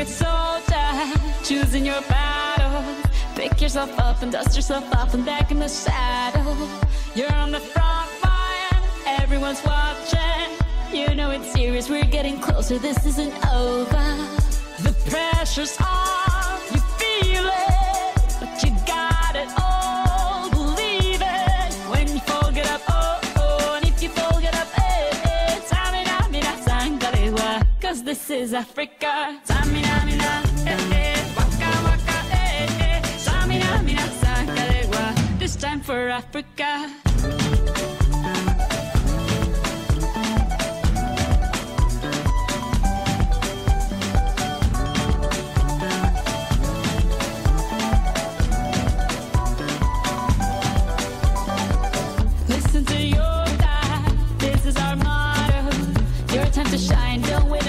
a soldier, choosing your battle. Pick yourself up and dust yourself off and back in the saddle. You're on the front line, everyone's watching. You know it's serious, we're getting closer, this isn't over. The pressure's on, you feel it, but you got it all, believe it. When you fall, get up, oh, oh, and if you fall, get up, eh, eh. Tamina, mina, sangalewa, cause this is Africa. Tamina, mina, eh, eh, waka, waka, eh, eh. Tamina, mina, sangalewa, this time for Africa. Listen to your God, this is our motto. Your time to shine, don't wait.